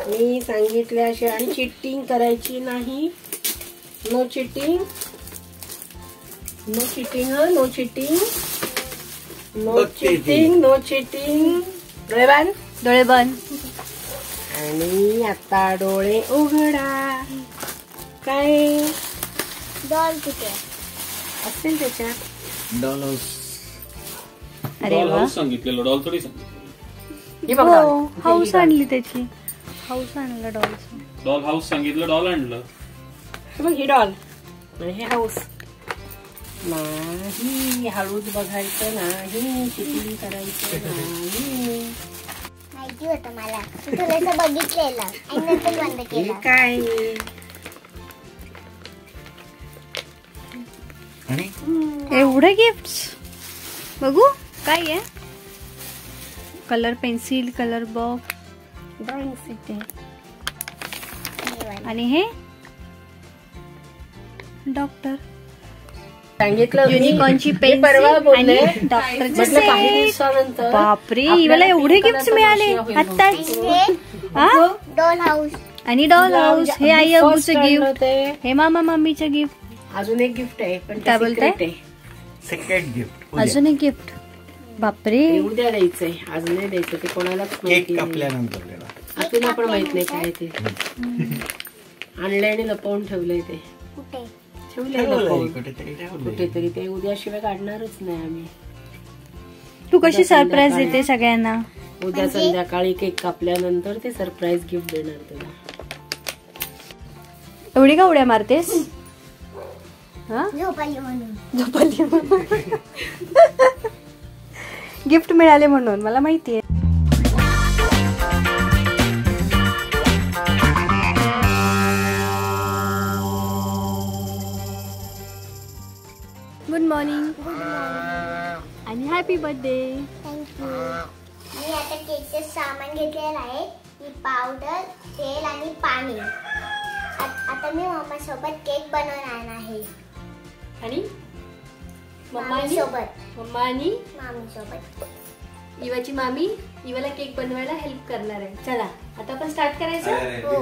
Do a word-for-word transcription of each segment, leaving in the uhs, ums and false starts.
मी सांगितल्याशी आणि चिटिंग करायची नाही. नो चिटिंग, नो चिटिंग, हा no cheating, no cheating, no cheating. डोळे बंद, डोळे बंद. आणि आता डोळे उघडा. काय डॉल कुठे असेल त्याच्यात? Doll house. अरे वा, सांगितलेलं डॉल थोडी सांगितलं. हे बघ, हो, हाऊस आणली त्याची. हाऊस आणला डॉलचं. डॉल हाऊस सांगितलं, डॉल आणलं. हे बघ, ही डॉल आणि हे हाऊस. नाही, हळूच बघायचं नाही, चिटिंग करायचं नाही. माहिती होतं मला, थोडंसं बघितलेलं आणि नंतर बंद केलं. काय एवढे गिफ्ट्स बघू काय आहे. Colour pencil, colour box, drawing sheet आणि हे डॉक्टर सांगितलं. युनिकॉर्नची पेन परवा बोलले डॉक्टरचे काही दिवसानंतर. बापरे, मला एवढे गिफ्ट मिळाले आत्ताच. डॉल हाऊस आणि डॉल हाऊस. हे आई अबूचे गिफ्ट, हे मामा मामीचे गिफ्ट. अजून एक गिफ्ट आहे, पण काय बोलताय? Second gift. अजून एक गिफ्ट. बापरे, उद्या द्यायचंय, आज नाही द्यायचं. ते कोणालाच केक कापल्यानंतर आपल्याला पण माहित नाही काय ते. आणलंय आणि लपवून ठेवलंय. ते कुठे ठेवलंय लपवून कुठेतरी कुठेतरी. ते उद्याशिवाय काढणारच नाही आम्ही. तू कशी सरप्राईज देते सगळ्यांना? उद्या संध्याकाळी केक कापल्यानंतर ते सरप्राईज गिफ्ट देणार तुला. एवढी का उड्या मारतेस? झोपाली म्हणून. झोपली म्हणून. गिफ्ट मिळाले म्हणून मला माहितीये. गुड मॉर्निंग आणि हॅपी बर्थडे. थँक्यू. मी आता केकचं सामान घेतलेलं आहे. ही पावडर, तेल आणि पाणी. आता मी मम्मा सोबत केक बनवणार आहे. आणि मम्मी सोबत मम्मा आणि मामी सोबत. इवाची मामी इवाला केक बनवायला हेल्प करणार आहे. चला आता आपण स्टार्ट करायचं.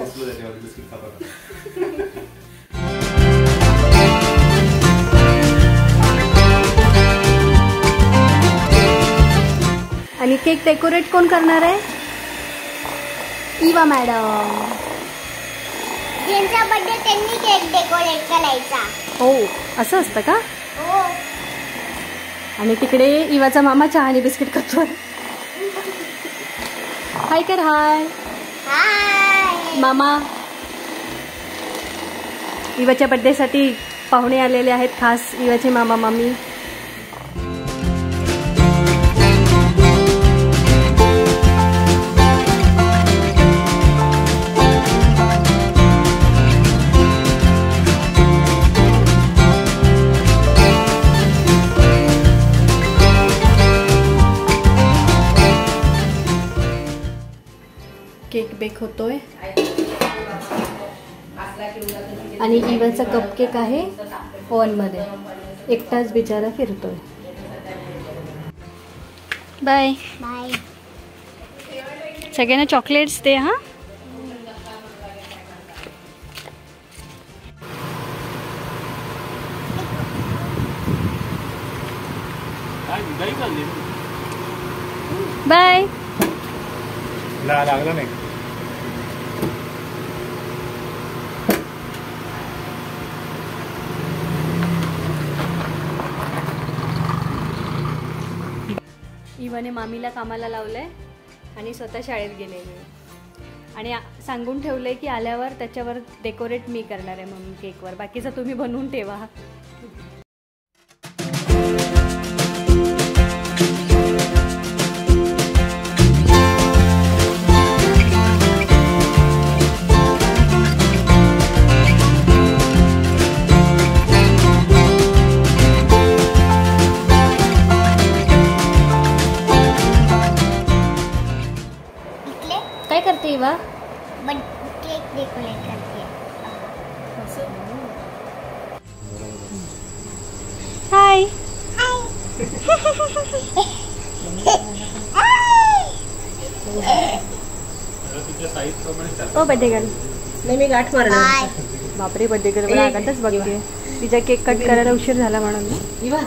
आणि केक डेकोरेट कोण करणार आहे? Eva madam. ज्यांचा बर्थडे त्यांनी केक डेकोरेट करायचा. हो, असं असतं का? हो. आणि तिकडे इवाचा मामा चहा आणि बिस्किट खातोय. हाय कर. हाय हाय मामा. इवाच्या बर्थडे साठी पाहुणे आलेले आहेत खास. इवाचे मामा मामी. केक बेक होतोय आणि इवाचा कप केक आहे ओव्हन मध्ये. एकटाच बिचारा फिरतोय. Bye bye. सगळ्यांना चॉकलेट्स दे. हा बाय. लागलं नाही. इवाने मामीला कामाला लावलंय आणि स्वतः शाळेत गेलेले. आणि सांगून ठेवलंय की आल्यावर त्याच्यावर डेकोरेट मी करणार आहे म्हणून केकवर. बाकीचं तुम्ही बनवून ठेवा. काय करते इवा? केक डेकोरेट करते. हाय. साईज प्रमाणे ओ बर्थडे गर्ल. नाही मी गाठ मारणार. बाय. बापरे बर्थडे गर्ल आगातच बघते. तिचा केक कट करायला उशीर झाला म्हणून. इवा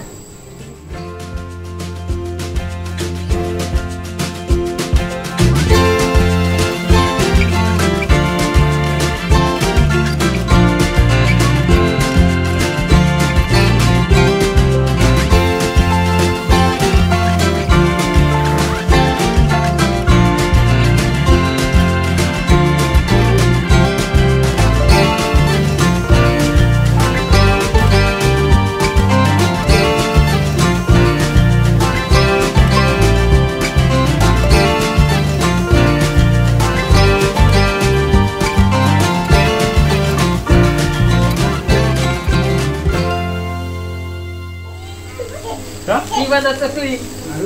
इवाचा चकली.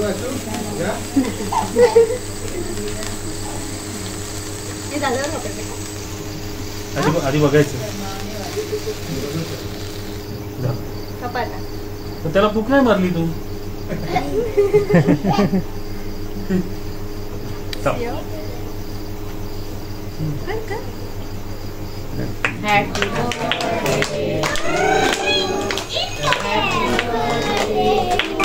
हे झालं ना आधी आधी बघायचं. कपाटा. तर त्याला भूक नाही मारली तू. Happy birthday.